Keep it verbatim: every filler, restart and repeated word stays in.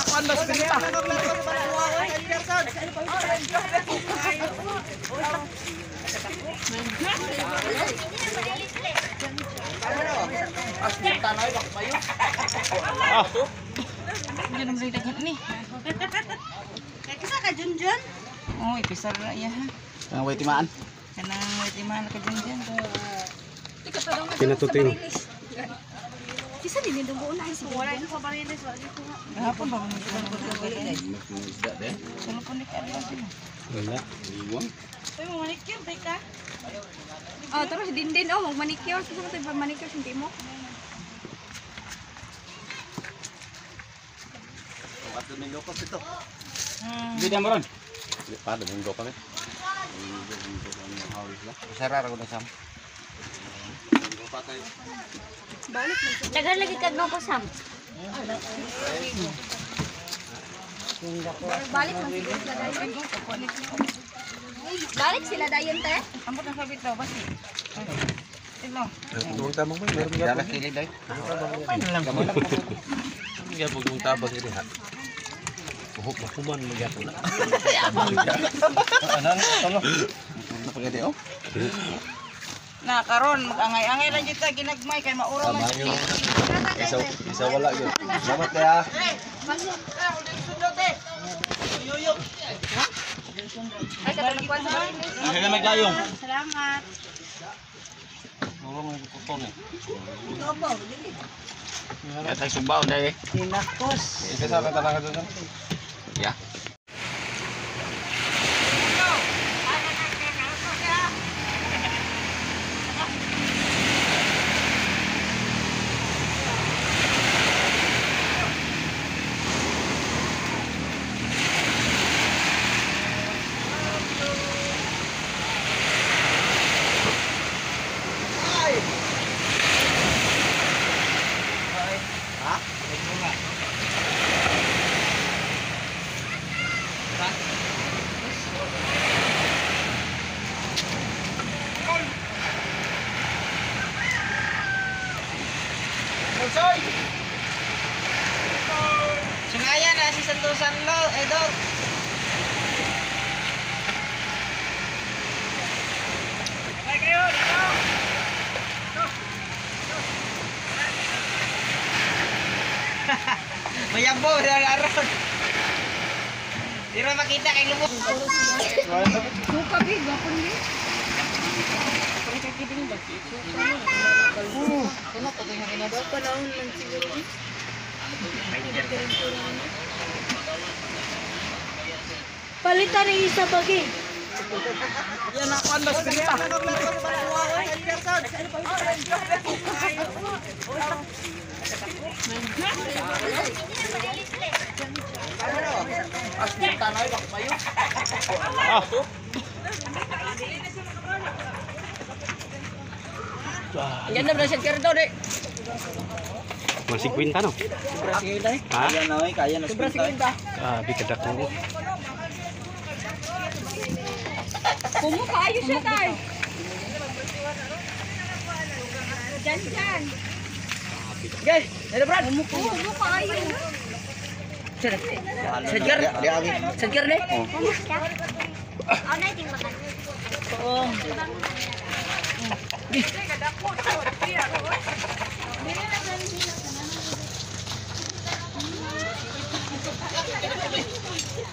Pandas pinta. Ah. Hindi naman sa itakot ni. Kaya kisa ka Junjun? Oh, ipisar na iya ha. Ang way timaan. Kanang may timan ka dyan dyan. Pinatuting. Kisa din yung dugo na si wala yung pabarilis wala dito nga. Hapon ba mo ito ng balik? Solo po ni Carlos sila. Wala. Iwang. Uy, mo manicure tay ka. Oh, terus din din oh, mag manicure sa sa pag manicure sa mo. At domingo ko ito. Hmm. Hindi mo ron. Di pa domingo kami. Sarara ko na sam. Balik mo. Dagan lagi kag no ko sam. Balik mo sila dayon. Balik sila dayon te. Ambot ang sabit daw basi. Tigno. Tuwang tamang mo, meron ka. Dala kilid ay. Hindi ka pugong tabas ini ha. Buhok makuman mo gato na. Ano? Ano? Ano pa gadi oh? Na karon mag-angay-angay lang jud ta ginagmay kay maura man. Isa isa wala yun. Salamat ya. Ay katulikuan sa bahay. Ay na magayong. Salamat. Murong ang kuton eh. Ya tay subaw dai. Dinakos. Isa sa talaga doon. Ya. Sungaya na si Santosan lo, eh dog. Ay kayo, dito. Mayambo, aron. Di ra makita kay lumok. Suka big gapon ni. Kuno to kay nga daw. Panahon man siguro. Palitan ng isa bagi. Yan na pandas pinta. Ah. Yan na ba siya kerdo de? Masih kwinta no? Sobra sigida eh. Ha? Kaya na eh, kaya na sobra sigida. Ah, bikadak ko. Kumo kaayo siya tay. Jan jan. Guys, ada brad. Kumo kaayo. Sejar, sejar deh. Oh, na ting makan. Oh. Dili na